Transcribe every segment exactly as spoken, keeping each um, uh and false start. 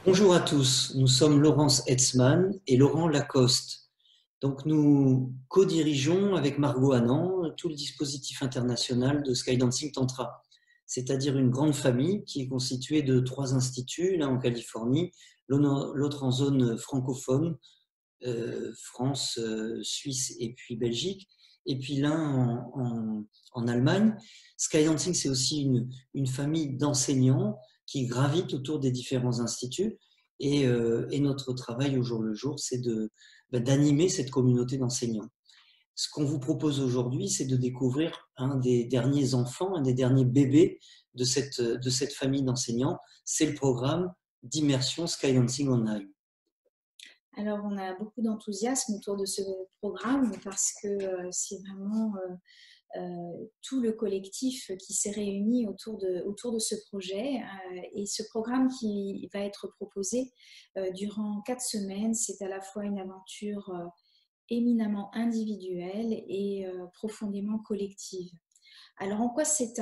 Bonjour à tous, nous sommes Laurence Heitzmann et Laurent Lacoste. Donc nous co-dirigeons avec Margot Anand tout le dispositif international de SkyDancing Tantra, c'est-à-dire une grande famille qui est constituée de trois instituts, l'un en Californie, l'autre en zone francophone, euh, France, euh, Suisse et puis Belgique, et puis l'un en, en, en Allemagne. SkyDancing, c'est aussi une, une famille d'enseignants qui gravitent autour des différents instituts. Et, euh, et notre travail au jour le jour, c'est de, bah, d'animer cette communauté d'enseignants. Ce qu'on vous propose aujourd'hui, c'est de découvrir un des derniers enfants, un des derniers bébés de cette, de cette famille d'enseignants. C'est le programme d'Immersion SkyDancing Online. Alors, on a beaucoup d'enthousiasme autour de ce programme parce que euh, c'est vraiment euh, euh, tout le collectif qui s'est réuni autour de, autour de ce projet. Euh, et ce programme qui va être proposé euh, durant quatre semaines, c'est à la fois une aventure euh, éminemment individuelle et euh, profondément collective. Alors, en quoi c'est un,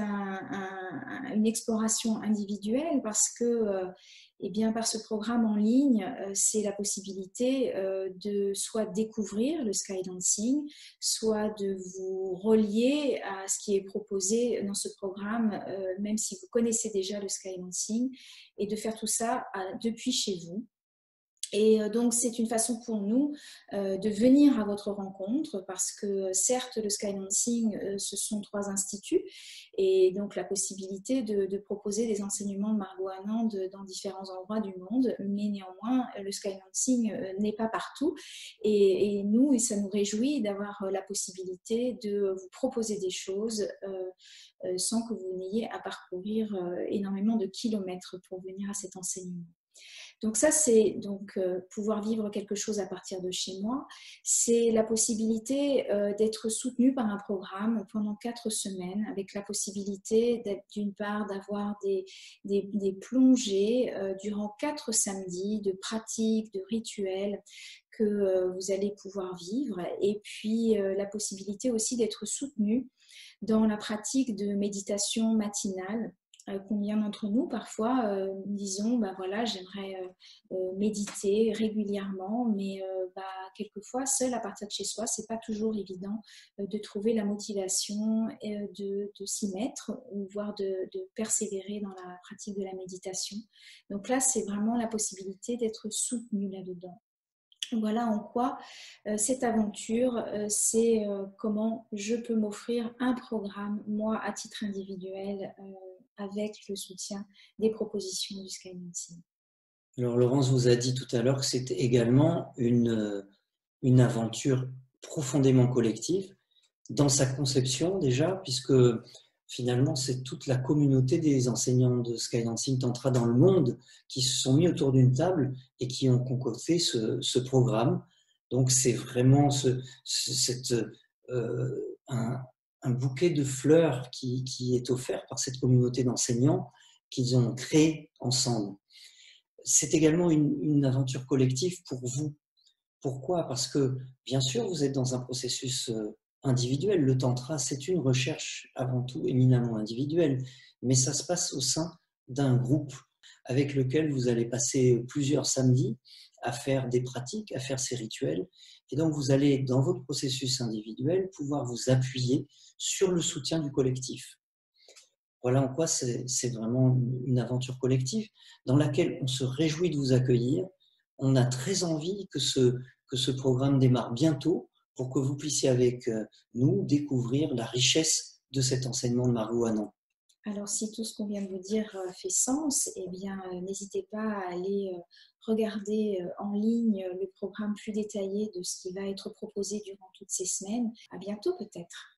un, une exploration individuelle? Parce que, euh, eh bien, par ce programme en ligne, euh, c'est la possibilité euh, de soit découvrir le skydancing, soit de vous relier à ce qui est proposé dans ce programme, euh, même si vous connaissez déjà le skydancing, et de faire tout ça à, depuis chez vous. Et donc, c'est une façon pour nous euh, de venir à votre rencontre parce que certes, le SkyDancing, euh, ce sont trois instituts et donc la possibilité de, de proposer des enseignements de Margot Anand dans différents endroits du monde, mais néanmoins, le SkyDancing euh, n'est pas partout et, et nous, et ça nous réjouit d'avoir la possibilité de vous proposer des choses euh, euh, sans que vous n'ayez à parcourir euh, énormément de kilomètres pour venir à cet enseignement. Donc ça, c'est donc euh, pouvoir vivre quelque chose à partir de chez moi. C'est la possibilité euh, d'être soutenu par un programme pendant quatre semaines, avec la possibilité d'une part d'avoir des, des, des plongées euh, durant quatre samedis de pratiques, de rituels que euh, vous allez pouvoir vivre, et puis euh, la possibilité aussi d'être soutenu dans la pratique de méditation matinale. Combien d'entre nous, parfois, euh, disons, bah voilà, j'aimerais euh, méditer régulièrement, mais euh, bah, quelquefois, seul à partir de chez soi, c'est pas toujours évident euh, de trouver la motivation et de, de s'y mettre, ou voire de, de persévérer dans la pratique de la méditation. Donc là, c'est vraiment la possibilité d'être soutenu là-dedans. Voilà en quoi euh, cette aventure, euh, c'est euh, comment je peux m'offrir un programme, moi, à titre individuel, euh, avec le soutien des propositions du SkyDancing. Alors, Laurence vous a dit tout à l'heure que c'était également une, une aventure profondément collective dans sa conception déjà, puisque finalement, c'est toute la communauté des enseignants de SkyDancing Tantra dans le monde qui se sont mis autour d'une table et qui ont concocté ce, ce programme. Donc, c'est vraiment ce, ce, cette, euh, un, un bouquet de fleurs qui, qui est offert par cette communauté d'enseignants qu'ils ont créé ensemble. C'est également une, une aventure collective pour vous. Pourquoi? Parce que, bien sûr, vous êtes dans un processus individuel. Le tantra, c'est une recherche avant tout éminemment individuelle, mais ça se passe au sein d'un groupe avec lequel vous allez passer plusieurs samedis à faire des pratiques, à faire ces rituels. Et donc, vous allez, dans votre processus individuel, pouvoir vous appuyer sur le soutien du collectif. Voilà en quoi c'est vraiment une aventure collective dans laquelle on se réjouit de vous accueillir. On a très envie que ce, que ce programme démarre bientôt pour que vous puissiez avec nous découvrir la richesse de cet enseignement de Margot Anand. Alors, si tout ce qu'on vient de vous dire fait sens, eh bien, n'hésitez pas à aller regarder en ligne le programme plus détaillé de ce qui va être proposé durant toutes ces semaines. À bientôt peut-être.